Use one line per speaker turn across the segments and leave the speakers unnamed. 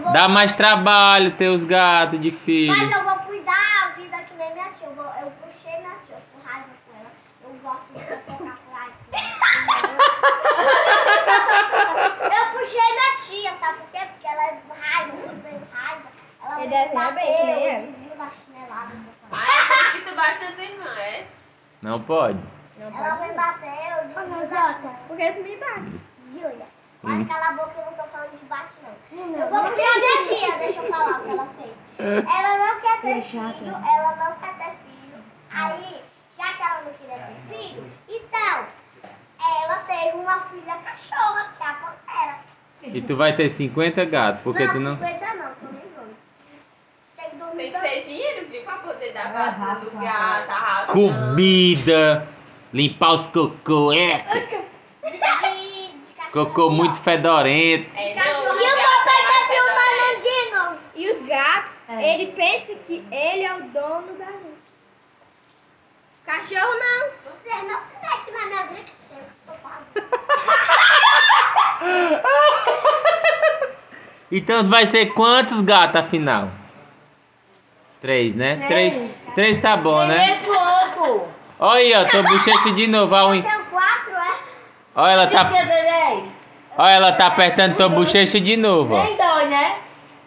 Dá mais trabalho ter os gatos de filho.
Mas eu vou cuidar a vida que nem minha tia. Eu puxei minha tia, com raiva com ela. Eu gosto de tocar por aí. Eu puxei minha tia, sabe por quê? Porque ela é raiva, eu tenho raiva. Ela me bateu, viu na chinelada.
Ah, que tu bate na tua irmã, é?
Não pode.
Ela me bateu,
Por que tu me bate?
Júlia, mas cala a boca, eu não tô falando de bate, não. Eu vou puxar minha tia, deixa eu falar o que ela fez. Ela não quer ter filho, ela não quer ter filho. Aí, já que ela não queria ter filho, então, ela teve uma filha cachorra, que é a Pantera.
E tu vai ter 50 gatos, porque tu não...
50 não, tô nem doido. Tem que dormir
Tem que ter dinheiro, viu, pra poder dar vacina do gato, a ração.
Comida, limpar os cocô, cocô muito fedorento.
É,
E
não,
o papai tá filmando de novo.
E os gatos, ele pensa que ele é o dono da gente. Cachorro não.
Você não se mete na minha vida, que eu tô falando.
Então vai ser quantos gatos afinal? 3, né? 3 tá bom, né?
pouco.
Olha aí, ó, tô bochecha de novo. Olha,
Tem 4, é?
olha, ela tá...
Quer ver 10?
Olha, ela tá apertando tua bochecha de novo, ó.
Nem dói, né?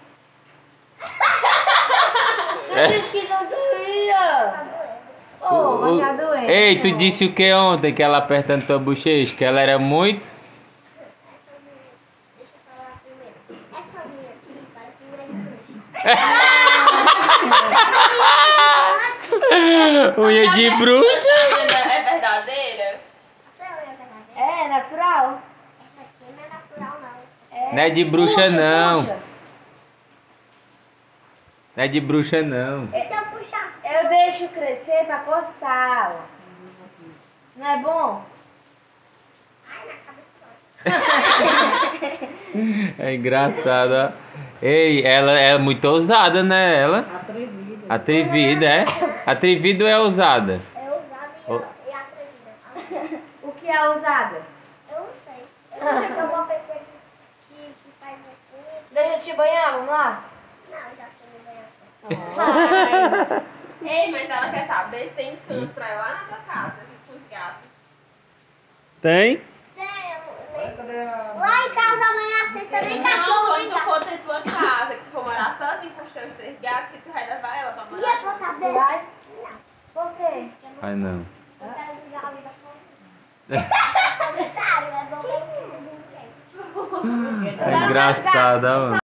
É.
Disse que não doía. Oh, mas já doeu.
Ei, tu disse o que ontem que ela apertando tua bochecha? Que ela era muito...
Deixa eu falar primeiro. Essa minha aqui parece um grande bruxo.
Unha de bruxa.
É verdadeira?
É natural.
Essa aqui não é natural, não.
Não é de bruxa, não. Não é de bruxa, não.
E se eu puxar?
Eu deixo crescer pra coçar. Ó. Não é bom?
Ai, na cabeça.
É engraçado, ó. Ei, ela é muito ousada, né? Ela?
Atrevida.
Atrevida, é? Atrevido ou é ousada?
É ousada e atrevida.
O que é ousada?
Eu não sei. Eu não sei se eu vou pensar que faz assim.
Deixa eu te banhar, vamos lá?
Não, já sei me banhar.
Ei, mas ela quer saber se tem canto pra ir lá na tua casa, com os gatos.
Tem?
Lá em casa amanhã aceita nem cachorro,
Não,
nem
quando tu
gato.
for ter tua casa, que tu for morar sozinho com os teus 3 gatos, que tu vai levar ela pra
E
morar.
a tua
Vai?
cabeça?
Por quê?
Ai, não.
Eu quero viver a vida sozinha. Solitário, é bom pra não precisar de ninguém.
É engraçada, mano.